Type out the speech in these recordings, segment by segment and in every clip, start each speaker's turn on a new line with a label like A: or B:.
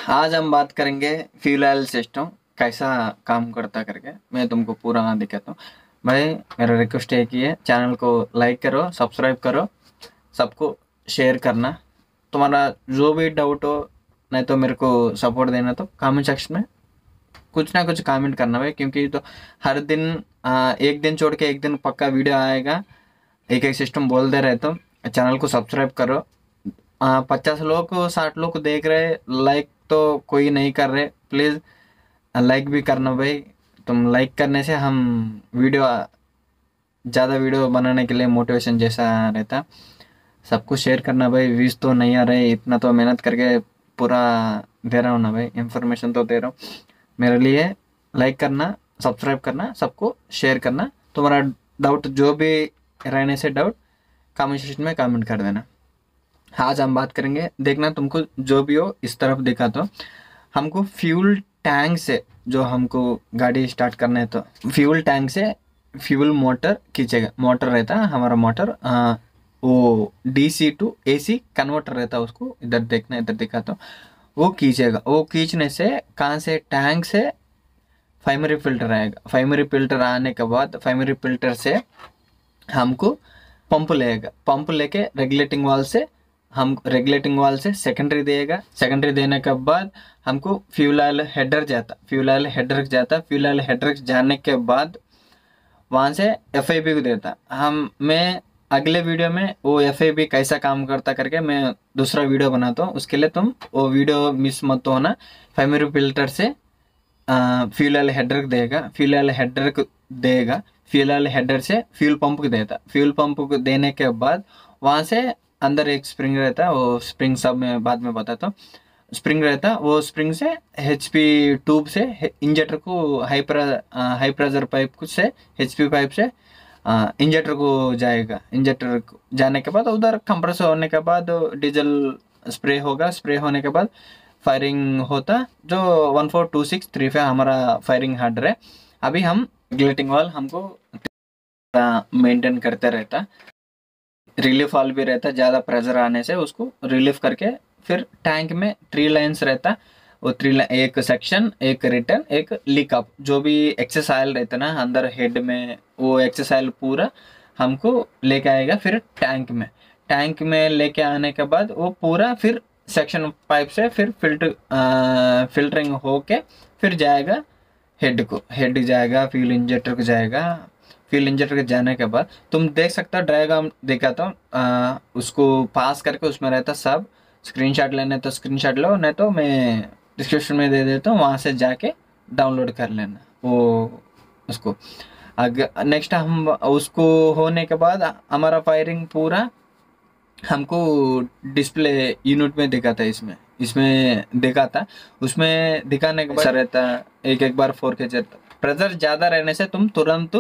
A: आज हम बात करेंगे फ्यूल ऑयल सिस्टम कैसा काम करता करके। मैं तुमको पूरा दिखाता हूँ। भाई मेरा रिक्वेस्ट है कि ये चैनल को लाइक करो, सब्सक्राइब करो, सबको शेयर करना। तुम्हारा जो भी डाउट हो नहीं तो मेरे को सपोर्ट देना तो कमेंट सेक्शन में कुछ ना कुछ कमेंट करना भाई, क्योंकि तो हर दिन एक दिन छोड़ के एक दिन पक्का वीडियो आएगा। एक एक सिस्टम बोलते रहे तो चैनल को सब्सक्राइब करो। 50 लोग 60 लोग देख रहे, लाइक तो कोई नहीं कर रहे। प्लीज़ लाइक भी करना भाई। तुम लाइक करने से हम वीडियो ज़्यादा वीडियो बनाने के लिए मोटिवेशन जैसा रहता। सबको शेयर करना भाई। व्यूज़ तो नहीं आ रहे, इतना तो मेहनत करके पूरा दे रहा हूँ ना भाई, इंफॉर्मेशन तो दे रहा हूँ। मेरे लिए लाइक करना, सब्सक्राइब करना, सबको शेयर करना। तुम्हारा डाउट जो भी रहने से डाउट कमेंट सेक्शन में कमेंट कर देना। आज हम बात करेंगे, देखना तुमको जो भी हो इस तरफ देखा तो हमको फ्यूल टैंक से जो हमको गाड़ी स्टार्ट करना है तो फ्यूल टैंक से फ्यूल मोटर खींचेगा। मोटर रहता है हमारा मोटर, वो डीसी टू एसी कन्वर्टर रहता है। उसको इधर देखना, इधर देखा तो वो खींचेगा। वो खींचने से कहाँ से, टैंक से प्राइमरी फिल्टर आएगा। प्राइमरी फिल्टर आने के बाद प्राइमरी फिल्टर से हमको पंप लेगा। पंप लेके रेगुलेटिंग वाल से हम रेगुलेटिंग वाल से सेकेंडरी देगा। सेकेंडरी देने के बाद हमको फ्यूल ऑयल हेडर जाता। फ्यूल ऑयल हेडर जाता। फ्यूल ऑयल हेडर जाने के बाद वहाँ से एफआईबी को देता। मैं अगले वीडियो में वो एफआईबी कैसा काम करता करके मैं दूसरा वीडियो बनाता हूँ। उसके लिए तुम वो वीडियो मिस मत होना। प्राइमरी फिल्टर से फ्यूल ऑयल हेडर देगा। फ्यूल ऑयल हेडर को देगा। फ्यूल ऑयल हेडर से फ्यूल पंप को देता। फ्यूल पंप को देने के बाद वहाँ से अंदर एक स्प्रिंग रहता है। वो स्प्रिंग सब मैं बाद में बताता हूँ। स्प्रिंग रहता, वो स्प्रिंग से एचपी ट्यूब से इंजेक्टर को हाई प्रेशर पाइप से एचपी पाइप से इंजेक्टर को जाएगा। इंजेक्टर जाने के बाद उधर कंप्रेसर होने के बाद डीजल स्प्रे होगा। स्प्रे होने के बाद फायरिंग होता। जो 142635 हमारा फायरिंग हार्डर है। अभी हम ग्लेटिंग वाल हमको मेंटेन करते रहता। रिलीफ वाल भी रहता, ज़्यादा प्रेशर आने से उसको रिलीफ करके फिर टैंक में 3 लाइन्स रहता। वो एक सेक्शन, एक रिटर्न, एक लीक अप। जो भी एक्सेस ऑयल रहता ना अंदर हेड में, वो एक्सेस ऑयल पूरा हमको लेके आएगा फिर टैंक में। टैंक में लेके आने के बाद वो पूरा फिर सेक्शन पाइप से फिर फिल्टरिंग होके फिर जाएगा हेड को। हेड जाएगा, फ्यूल इंजेक्टर को जाएगा। फ्यूल इंजेक्टर के जाने के बाद तुम देख सकते हो, डायग्राम दिखाता हूँ। उसको पास करके उसमें रहता सब। स्क्रीनशॉट लेना है तो स्क्रीनशॉट लो, नहीं तो मैं डिस्क्रिप्शन में दे देता हूँ, वहाँ से जाके डाउनलोड कर लेना वो उसको। अगर नेक्स्ट हम उसको होने के बाद हमारा फायरिंग पूरा हमको डिस्प्ले यूनिट में दिखाता है। इसमें इसमें दिखाता। उसमें दिखाने के बाद ऐसा रहता है, एक बार 4K चलता। प्रेशर ज़्यादा रहने से तुम तुरंत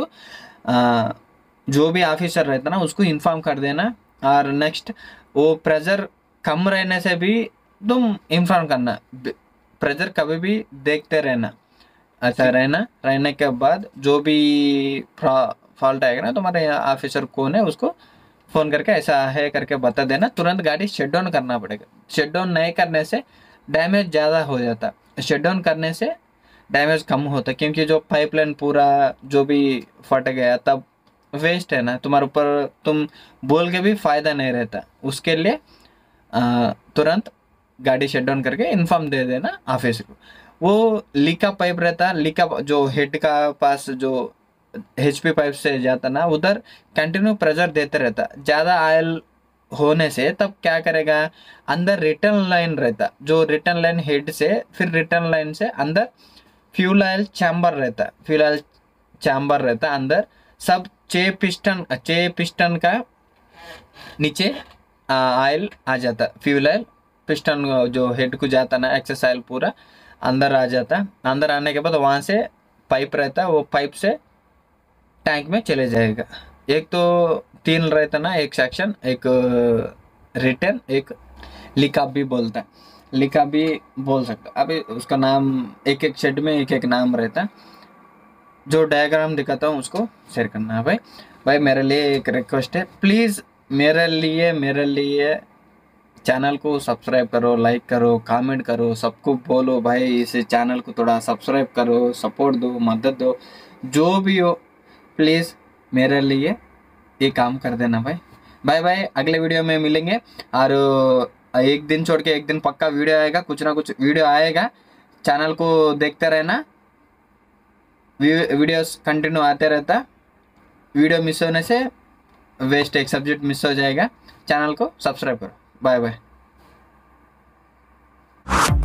A: जो भी ऑफिसर रहता ना उसको इन्फॉर्म कर देना। और नेक्स्ट वो प्रेशर कम रहने से भी तुम इन्फॉर्म करना। प्रेशर कभी भी देखते रहना। ऐसा रहने के बाद जो भी फॉल्ट आएगा ना तुम्हारे ऑफिसर कौन है उसको फ़ोन करके ऐसा है करके बता देना। तुरंत गाड़ी शट डाउन करना पड़ेगा। शट डाउन नहीं करने से डैमेज ज़्यादा हो जाता। शट डाउन करने से डैमेज कम होता, क्योंकि जो पाइपलाइन पूरा जो भी फट गया तब वेस्ट है ना तुम्हारे ऊपर। तुम बोल के भी फ़ायदा नहीं रहता। उसके लिए तुरंत गाड़ी शट डाउन करके इन्फॉर्म दे देना ऑफिस को। वो लीक पाइप रहता। लीक जो हेड का पास जो एचपी पाइप से जाता ना उधर कंटिन्यू प्रेशर देते रहता। ज़्यादा ऑयल होने से तब क्या करेगा, अंदर रिटर्न लाइन रहता। जो रिटर्न लाइन हेड से फिर रिटर्न लाइन से अंदर फ्यूल ऑयल चैम्बर रहता। फ्यूल ऑयल चैम्बर रहता अंदर। सब 6 पिस्टन का नीचे ऑयल आ जाता। फ्यूल ऑयल पिस्टन जो हेड को जाता ना एक्सेस ऑयल पूरा अंदर आ जाता। अंदर आने के बाद वहाँ से पाइप रहता, वो पाइप से टैंक में चले जाएगा। एक तो 3 रहता ना, एक सेक्शन, एक रिटर्न, एक लिका भी बोलता है। लिका भी बोल सकता। अभी उसका नाम एक एक शेड में एक एक नाम रहता। जो डायग्राम दिखाता हूँ उसको शेयर करना है भाई। मेरे लिए एक रिक्वेस्ट है, प्लीज़ मेरे लिए चैनल को सब्सक्राइब करो, लाइक करो, कमेंट करो, सबको बोलो भाई इस चैनल को थोड़ा सब्सक्राइब करो, सपोर्ट दो, मदद दो, जो भी हो प्लीज़ मेरे लिए ये काम कर देना भाई। बाय बाय, अगले वीडियो में मिलेंगे। और एक दिन छोड़ के एक दिन पक्का वीडियो आएगा, कुछ ना कुछ वीडियो आएगा, चैनल को देखते रहना, वीडियोस कंटिन्यू आते रहता। वीडियो मिस होने से वेस्ट, एक सब्जेक्ट मिस हो जाएगा। चैनल को सब्सक्राइब करो। Bye bye.